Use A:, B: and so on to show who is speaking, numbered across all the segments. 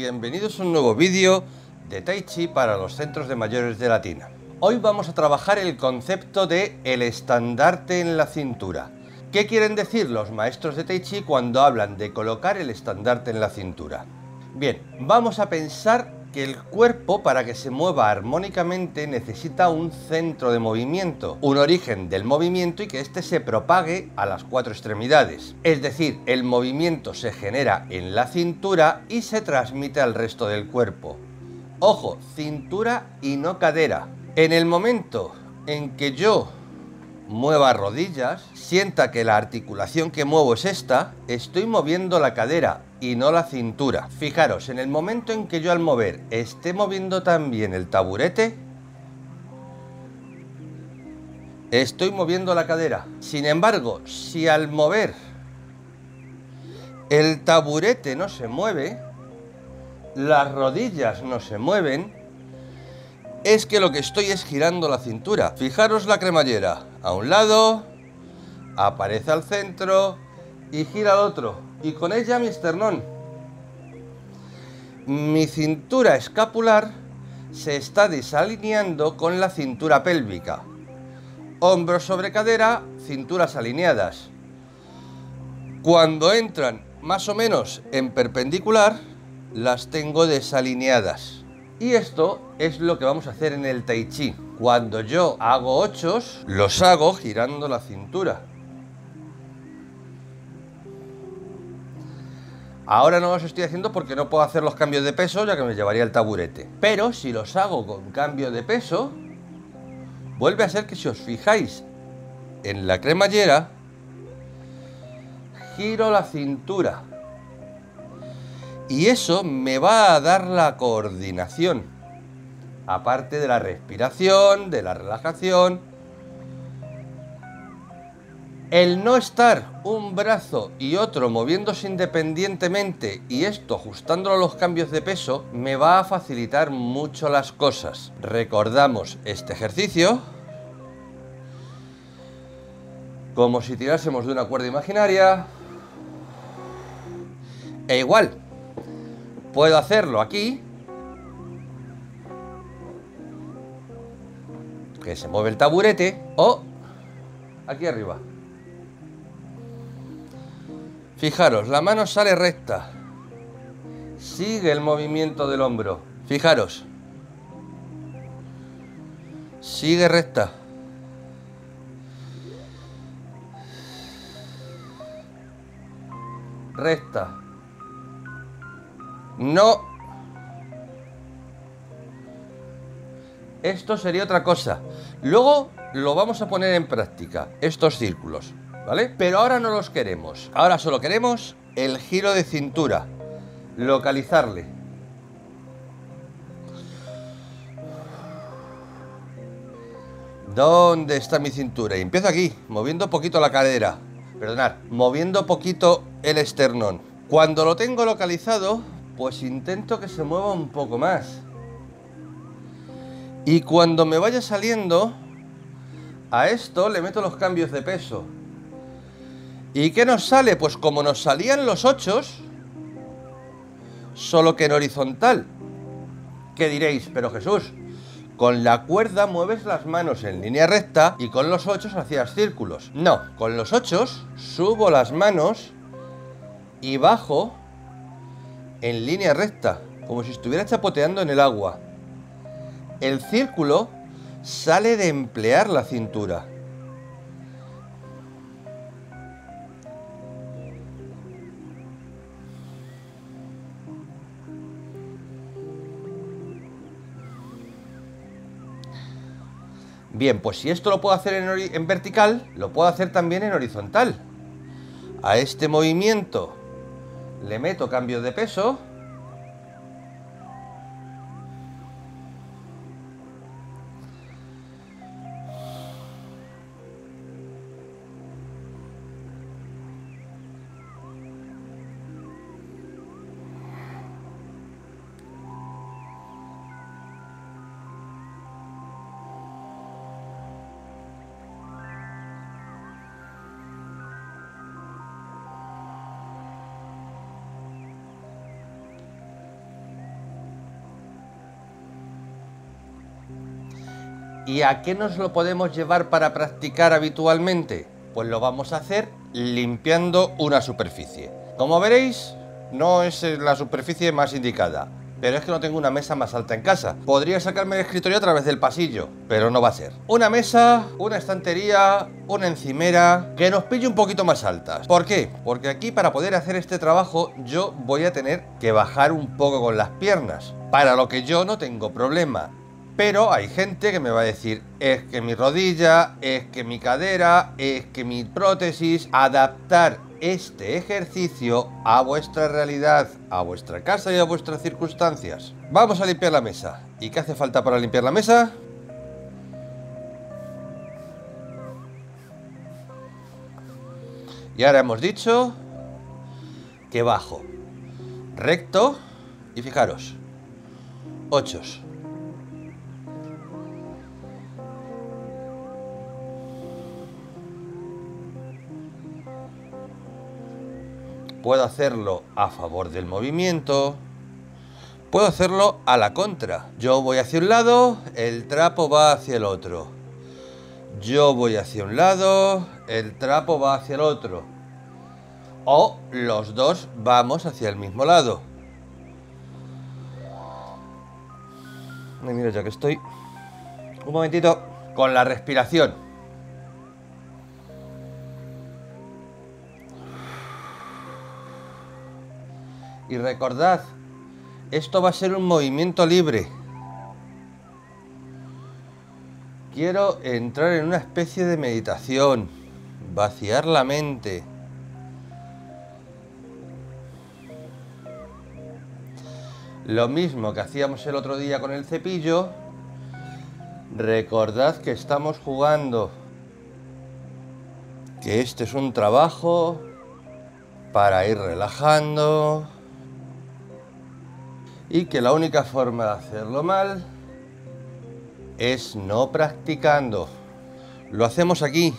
A: bienvenidos a un nuevo vídeo de Tai Chi para los centros de mayores de Latina. Hoy vamos a trabajar el concepto de el estandarte en la cintura. ¿Qué quieren decir los maestros de Tai Chi cuando hablan de colocar el estandarte en la cintura? Bien, vamos a pensar que el cuerpo, para que se mueva armónicamente, necesita un centro de movimiento, un origen del movimiento, y que éste se propague a las cuatro extremidades. Es decir, el movimiento se genera en la cintura y se transmite al resto del cuerpo. Ojo, cintura y no cadera. En el momento en que yo mueva rodillas, sienta que la articulación que muevo es esta, estoy moviendo la cadera y no la cintura. Fijaros, en el momento en que yo al mover esté moviendo también el taburete, estoy moviendo la cadera. Sin embargo, si al mover el taburete no se mueve, las rodillas no se mueven, es que lo que estoy es girando la cintura. Fijaros la cremallera, a un lado, aparece al centro y gira al otro, y con ella mi esternón. Mi cintura escapular se está desalineando con la cintura pélvica. Hombros sobre cadera, cinturas alineadas. Cuando entran más o menos en perpendicular, las tengo desalineadas. Y esto es lo que vamos a hacer en el Tai Chi. Cuando yo hago ochos, los hago girando la cintura. Ahora no los estoy haciendo porque no puedo hacer los cambios de peso, ya que me llevaría el taburete. Pero si los hago con cambio de peso, vuelve a ser que, si os fijáis en la cremallera, giro la cintura. Y eso me va a dar la coordinación, aparte de la respiración, de la relajación. El no estar un brazo y otro moviéndose independientemente, y esto ajustándolo a los cambios de peso, me va a facilitar mucho las cosas. Recordamos este ejercicio como si tirásemos de una cuerda imaginaria. E igual, puedo hacerlo aquí, que se mueve el taburete, o aquí arriba. Fijaros, la mano sale recta, sigue el movimiento del hombro. Fijaros, sigue recta. Recta. No. Esto sería otra cosa. Luego lo vamos a poner en práctica, estos círculos, ¿vale? Pero ahora no los queremos. Ahora solo queremos el giro de cintura. Localizarle. ¿Dónde está mi cintura? Y empiezo aquí, moviendo poquito la cadera. Perdonad, moviendo poquito el esternón. Cuando lo tengo localizado, pues intento que se mueva un poco más. Y cuando me vaya saliendo, a esto le meto los cambios de peso. ¿Y qué nos sale? Pues como nos salían los ochos, solo que en horizontal. ¿Qué diréis? Pero Jesús, con la cuerda mueves las manos en línea recta y con los ochos hacías círculos. No, con los ochos subo las manos y bajo en línea recta, como si estuviera chapoteando en el agua. El círculo sale de emplear la cintura. Bien, pues si esto lo puedo hacer en vertical, lo puedo hacer también en horizontal. A este movimiento le meto cambio de peso. ¿Y a qué nos lo podemos llevar para practicar habitualmente? Pues lo vamos a hacer limpiando una superficie. Como veréis, no es la superficie más indicada, pero es que no tengo una mesa más alta en casa. Podría sacarme el escritorio a través del pasillo, pero no va a ser. Una mesa, una estantería, una encimera que nos pille un poquito más altas. ¿Por qué? Porque aquí, para poder hacer este trabajo, yo voy a tener que bajar un poco con las piernas, para lo que yo no tengo problema. Pero hay gente que me va a decir, es que mi rodilla, es que mi cadera, es que mi prótesis. Adaptar este ejercicio a vuestra realidad, a vuestra casa y a vuestras circunstancias. Vamos a limpiar la mesa. ¿Y qué hace falta para limpiar la mesa? Y ahora hemos dicho que bajo, recto y fijaros, ochos. Puedo hacerlo a favor del movimiento, puedo hacerlo a la contra. Yo voy hacia un lado, el trapo va hacia el otro. Yo voy hacia un lado, el trapo va hacia el otro. O los dos vamos hacia el mismo lado. Y mira, ya que estoy un momentito con la respiración. Y recordad, esto va a ser un movimiento libre. Quiero entrar en una especie de meditación, vaciar la mente. Lo mismo que hacíamos el otro día con el cepillo. Recordad que estamos jugando, que este es un trabajo para ir relajando. Y que la única forma de hacerlo mal es no practicando. Lo hacemos aquí.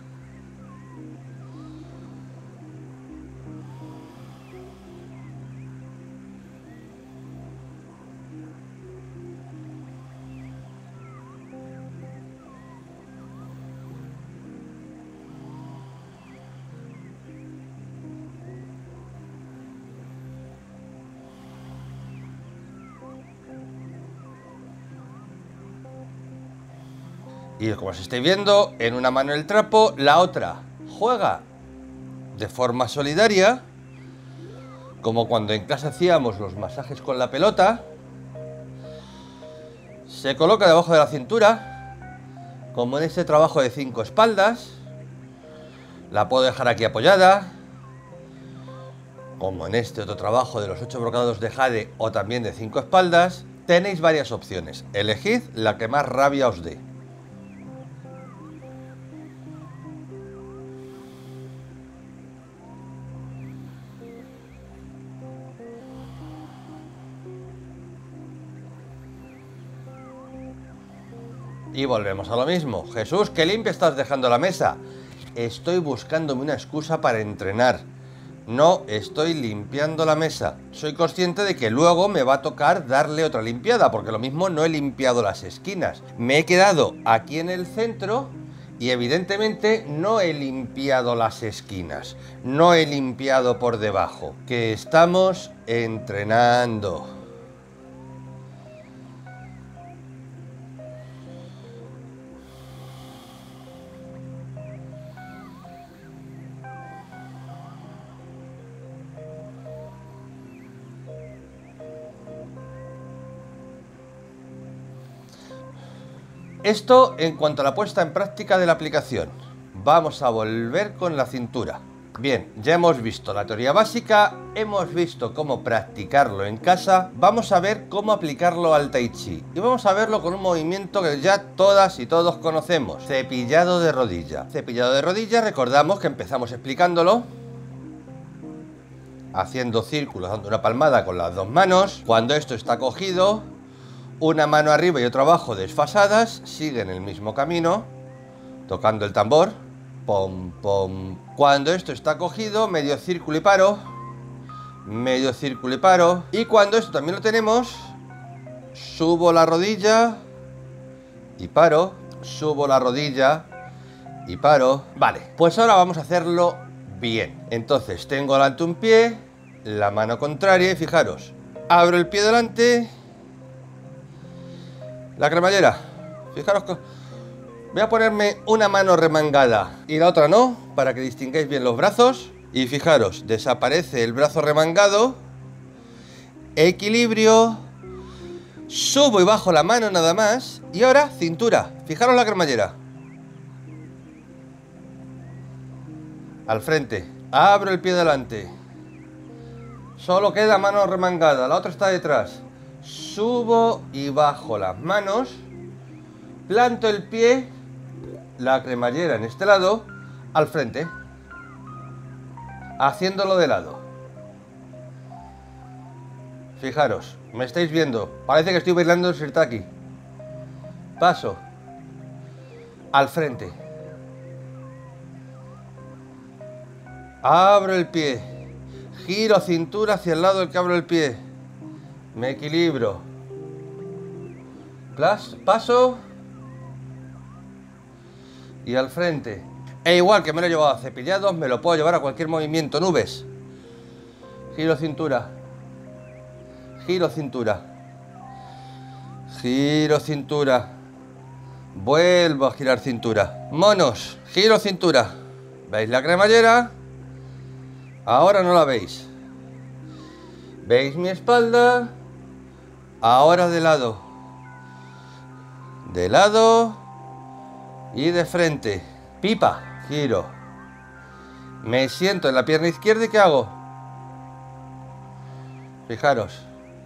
A: Y como os estáis viendo, en una mano el trapo, la otra juega de forma solidaria, como cuando en casa hacíamos los masajes con la pelota. Se coloca debajo de la cintura, como en este trabajo de 5 espaldas. La puedo dejar aquí apoyada, como en este otro trabajo de los 8 brocados de jade o también de 5 espaldas. Tenéis varias opciones, elegid la que más rabia os dé. Y volvemos a lo mismo. Jesús, qué limpia estás dejando la mesa. Estoy buscándome una excusa para entrenar. No estoy limpiando la mesa. Soy consciente de que luego me va a tocar darle otra limpiada, porque lo mismo no he limpiado las esquinas. Me he quedado aquí en el centro y evidentemente no he limpiado las esquinas. No he limpiado por debajo. Que estamos entrenando. Esto en cuanto a la puesta en práctica de la aplicación. Vamos a volver con la cintura. Bien, ya hemos visto la teoría básica, hemos visto cómo practicarlo en casa. Vamos a ver cómo aplicarlo al Tai Chi. Y vamos a verlo con un movimiento que ya todas y todos conocemos. Cepillado de rodilla. Cepillado de rodilla, recordamos que empezamos explicándolo haciendo círculos, dando una palmada con las dos manos. Cuando esto está cogido, una mano arriba y otra abajo desfasadas, siguen el mismo camino, tocando el tambor, pom, pom. Cuando esto está cogido, medio círculo y paro, medio círculo y paro. Y cuando esto también lo tenemos, subo la rodilla y paro. subo la rodilla y paro. Vale, pues ahora vamos a hacerlo bien. Entonces tengo delante un pie, la mano contraria y fijaros, abro el pie delante, la cremallera, fijaros que voy a ponerme una mano remangada y la otra no, para que distingáis bien los brazos. Y fijaros, desaparece el brazo remangado, equilibrio, subo y bajo la mano nada más. Y ahora cintura, fijaros la cremallera, al frente, abro el pie delante, solo queda mano remangada, la otra está detrás, subo y bajo las manos, planto el pie, la cremallera en este lado, al frente, haciéndolo de lado. Fijaros, me estáis viendo, parece que estoy bailando el sirtaki. Paso, al frente, abro el pie, giro cintura hacia el lado del que abro el pie, me equilibro, paso y al frente. E igual que me lo he llevado a cepillados, me lo puedo llevar a cualquier movimiento. Nubes, giro cintura, giro cintura, giro cintura, vuelvo a girar cintura. Monos, giro cintura. ¿Veis la cremallera? Ahora no la veis. ¿Veis mi espalda? Ahora de lado y de frente. Pipa, giro, me siento en la pierna izquierda y ¿qué hago? Fijaros,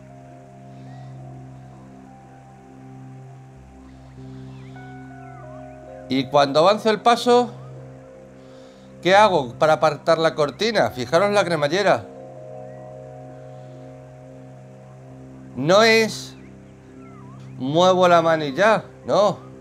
A: y cuando avanzo el paso, ¿qué hago para apartar la cortina? Fijaros la cremallera. No es muevo la mano y ya, no.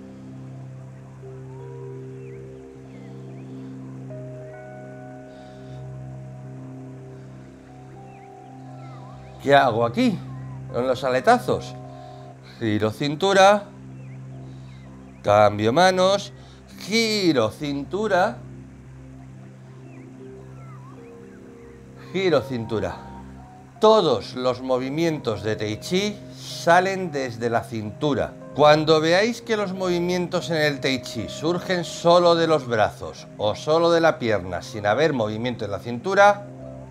A: ¿Qué hago aquí? Con los aletazos. Giro cintura, cambio manos, giro cintura, giro cintura. Todos los movimientos de Tai Chi salen desde la cintura. Cuando veáis que los movimientos en el Tai Chi surgen solo de los brazos o solo de la pierna sin haber movimiento en la cintura,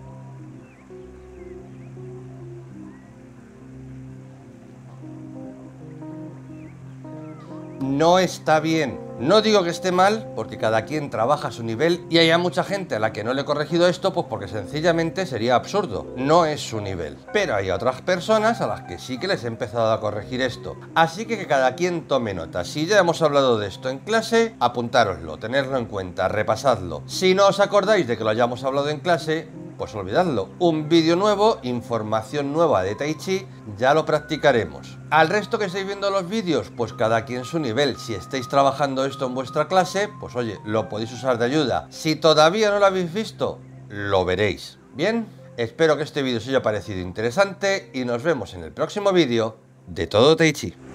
A: no está bien. No digo que esté mal, porque cada quien trabaja a su nivel y hay mucha gente a la que no le he corregido esto, pues porque sencillamente sería absurdo, no es su nivel. Pero hay otras personas a las que sí que les he empezado a corregir esto. Así que cada quien tome nota. Si ya hemos hablado de esto en clase, apuntároslo, tenedlo en cuenta, repasadlo. Si no os acordáis de que lo hayamos hablado en clase, pues olvidadlo. Un vídeo nuevo, información nueva de Tai Chi, ya lo practicaremos. Al resto que estáis viendo los vídeos, pues cada quien su nivel. Si estáis trabajando esto en vuestra clase, pues oye, lo podéis usar de ayuda. Si todavía no lo habéis visto, lo veréis. Bien, espero que este vídeo os haya parecido interesante y nos vemos en el próximo vídeo de Todo Tai Chi.